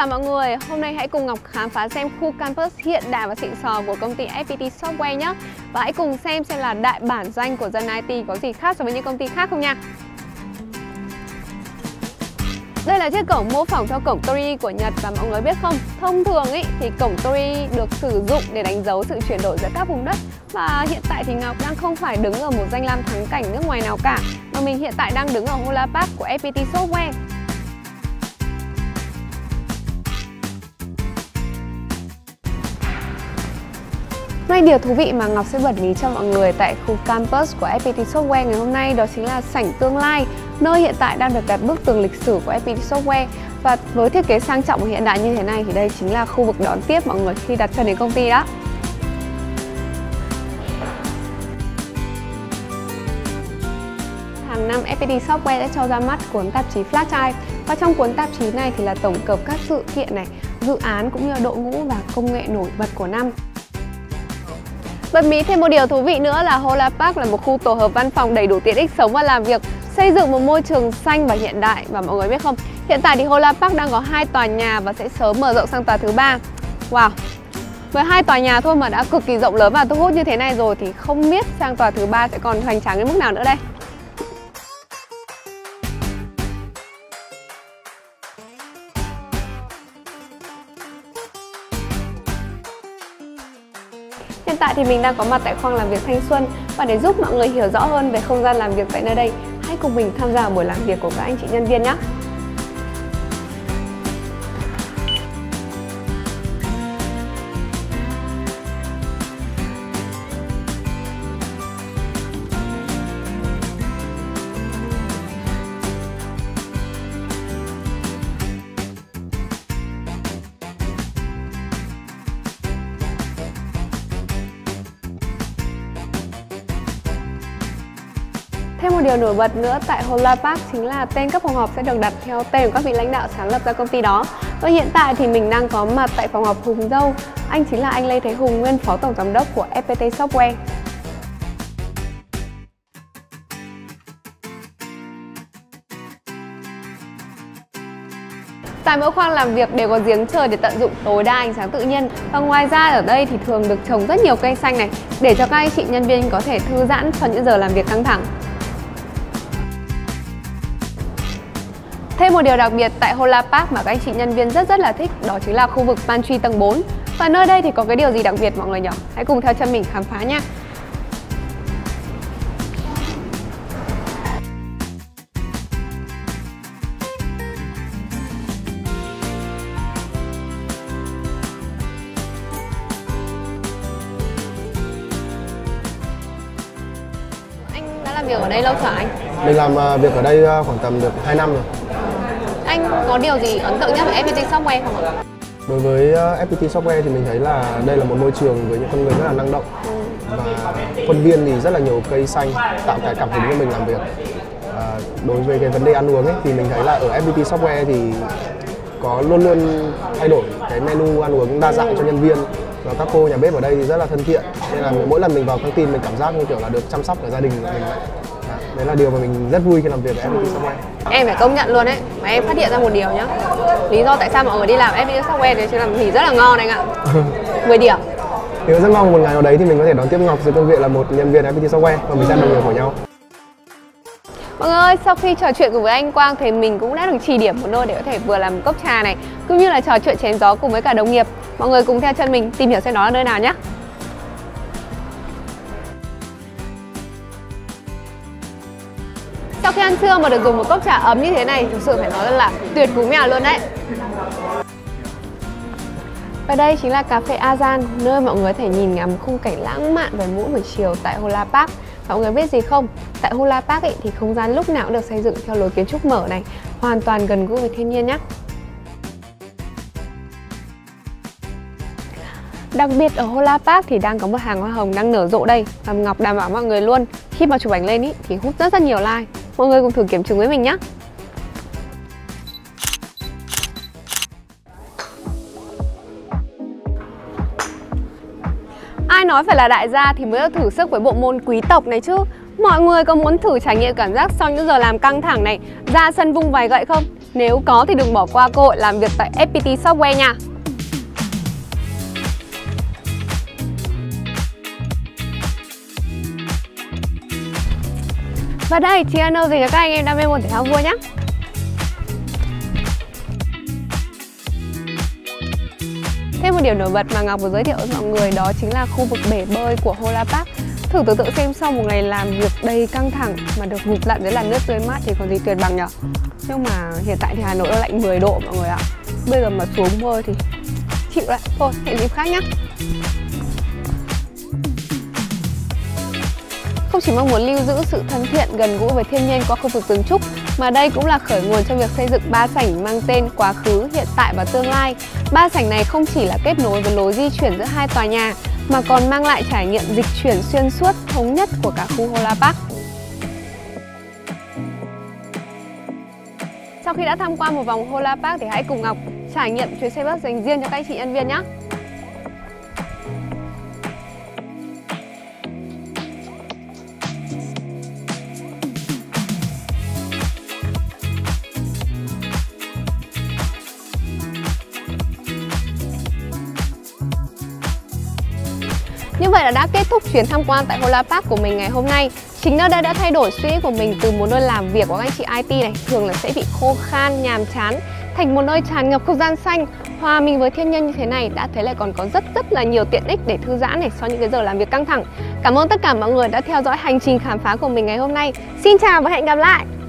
chào mọi người, hôm nay hãy cùng Ngọc khám phá xem khu campus hiện đại và xịn sò của công ty FPT Software nhé. Và hãy cùng xem là đại bản doanh của dân IT có gì khác so với những công ty khác không nha. Đây là chiếc cổng mô phỏng theo cổng Tori của Nhật và mọi người biết không, thông thường thì cổng Tori được sử dụng để đánh dấu sự chuyển đổi giữa các vùng đất. Và hiện tại thì Ngọc đang không phải đứng ở một danh lam thắng cảnh nước ngoài nào cả, mà mình hiện tại đang đứng ở Hola Park của FPT Software. Ngay điều thú vị mà Ngọc sẽ bật mí cho mọi người tại khu campus của FPT Software ngày hôm nay đó chính là sảnh tương lai, nơi hiện tại đang được đặt bức tường lịch sử của FPT Software. Và với thiết kế sang trọng và hiện đại như thế này thì đây chính là khu vực đón tiếp mọi người khi đặt chân đến công ty đó. Hàng năm FPT Software đã cho ra mắt cuốn tạp chí Flash Drive. Và trong cuốn tạp chí này thì là tổng hợp các sự kiện này, dự án cũng như đội ngũ và công nghệ nổi bật của năm. Bật mí thêm một điều thú vị nữa là Hola Park là một khu tổ hợp văn phòng đầy đủ tiện ích sống và làm việc, xây dựng một môi trường xanh và hiện đại. Và mọi người biết không, hiện tại thì Hola Park đang có 2 tòa nhà và sẽ sớm mở rộng sang tòa thứ 3. Wow! Với 2 tòa nhà thôi mà đã cực kỳ rộng lớn và thu hút như thế này rồi thì không biết sang tòa thứ 3 sẽ còn hoành tráng đến mức nào nữa đây. Hiện tại thì mình đang có mặt tại khoang làm việc Thanh Xuân và để giúp mọi người hiểu rõ hơn về không gian làm việc tại nơi đây, hãy cùng mình tham gia buổi làm việc của các anh chị nhân viên nhé. Thêm một điều nổi bật nữa tại Hola Park chính là tên các phòng họp sẽ được đặt theo tên của các vị lãnh đạo sáng lập ra công ty đó. Và hiện tại thì mình đang có mặt tại phòng họp Hùng Dâu. Anh chính là anh Lê Thế Hùng, nguyên phó tổng giám đốc của FPT Software. Tại mỗi khoang làm việc đều có giếng trời để tận dụng tối đa ánh sáng tự nhiên. Và ngoài ra ở đây thì thường được trồng rất nhiều cây xanh này để cho các anh chị nhân viên có thể thư giãn cho những giờ làm việc căng thẳng. Thêm một điều đặc biệt tại Hola Park mà các anh chị nhân viên rất là thích đó chính là khu vực pantry tầng 4. Và nơi đây thì có cái điều gì đặc biệt mọi người nhỉ? Hãy cùng theo chân mình khám phá nha. Anh đã làm việc ở đây lâu chưa anh? Mình làm việc ở đây khoảng tầm được 2 năm rồi. Anh có điều gì ấn tượng nhất về FPT Software không ạ? Đối với FPT Software thì mình thấy là đây là một môi trường với những con người rất là năng động. Và khuôn viên thì rất là nhiều cây xanh tạo cái cảm hứng cho mình làm việc. Đối với cái vấn đề ăn uống thì mình thấy là ở FPT Software thì có luôn luôn thay đổi cái menu ăn uống đa dạng cho nhân viên. Và các cô nhà bếp ở đây thì rất là thân thiện. Nên là mỗi lần mình vào căng tin mình cảm giác như kiểu là được chăm sóc ở gia đình của mình vậy. Đấy là điều mà mình rất vui khi làm việc ở FPT Software. Em phải công nhận luôn đấy, mà em phát hiện ra một điều nhá. Lý do tại sao mọi người đi làm FPT Software thì làm thì rất là ngon anh ạ. 10 điểm. Mình rất mong một ngày nào đấy thì mình có thể đón tiếp Ngọc dưới cương vị là một nhân viên FPT Software và mình sẽ đồng nghiệp của nhau. Mọi người ơi, sau khi trò chuyện cùng với anh Quang thì mình cũng đã được chỉ điểm một nơi để có thể vừa làm một cốc trà này, cũng như là trò chuyện chém gió cùng với cả đồng nghiệp. Mọi người cùng theo chân mình tìm hiểu xem đó là nơi nào nhé. Sau khi ăn trưa mà được dùng một cốc trà ấm như thế này, thực sự phải nói là tuyệt cú mèo luôn đấy. Và đây chính là cà phê Azan, nơi mọi người có thể nhìn ngắm khung cảnh lãng mạn vào mỗi buổi chiều tại Hola Park. Và mọi người biết gì không? Tại Hola Park thì không gian lúc nào cũng được xây dựng theo lối kiến trúc mở này, hoàn toàn gần gũi với thiên nhiên nhé. Đặc biệt ở Hola Park thì đang có một hàng hoa hồng đang nở rộ đây. Và Ngọc đảm bảo mọi người luôn, khi mà chụp ảnh lên thì hút rất nhiều like. Mọi người cùng thử kiểm chứng với mình nhé. Ai nói phải là đại gia thì mới thử sức với bộ môn quý tộc này chứ. Mọi người có muốn thử trải nghiệm cảm giác sau những giờ làm căng thẳng này, ra sân vung vài gậy không? Nếu có thì đừng bỏ qua cơ hội làm việc tại FPT Software nha. Và đây, chị Ano dành cho các anh em đam mê môn thể thao vua nhé. Thêm một điểm nổi bật mà Ngọc vừa giới thiệu với mọi người đó chính là khu vực bể bơi của Hola Park. Thử tưởng tượng xem sau một ngày làm việc đầy căng thẳng mà được ngụp lặn dưới làn nước tươi mát thì còn gì tuyệt bằng nhở. Nhưng mà hiện tại thì Hà Nội nó lạnh 10 độ mọi người ạ. Bây giờ mà xuống bơi thì chịu lại. Thôi, hẹn dịp khác nhé. Không chỉ mong muốn lưu giữ sự thân thiện gần gũi với thiên nhiên qua khu vực rừng trúc, mà đây cũng là khởi nguồn cho việc xây dựng ba sảnh mang tên quá khứ, hiện tại và tương lai. Ba sảnh này không chỉ là kết nối với lối di chuyển giữa hai tòa nhà, mà còn mang lại trải nghiệm dịch chuyển xuyên suốt thống nhất của cả khu Hola Park. Sau khi đã tham quan một vòng Hola Park thì hãy cùng Ngọc trải nghiệm chuyến xe bus dành riêng cho các anh chị nhân viên nhé. Như vậy là đã kết thúc chuyến tham quan tại Hola Park của mình ngày hôm nay. Chính nơi đây đã thay đổi suy nghĩ của mình từ một nơi làm việc của các anh chị IT này thường là sẽ bị khô khan, nhàm chán, thành một nơi tràn ngập không gian xanh, hòa mình với thiên nhiên như thế này đã thấy lại còn có rất là nhiều tiện ích để thư giãn này sau những cái giờ làm việc căng thẳng. Cảm ơn tất cả mọi người đã theo dõi hành trình khám phá của mình ngày hôm nay. Xin chào và hẹn gặp lại.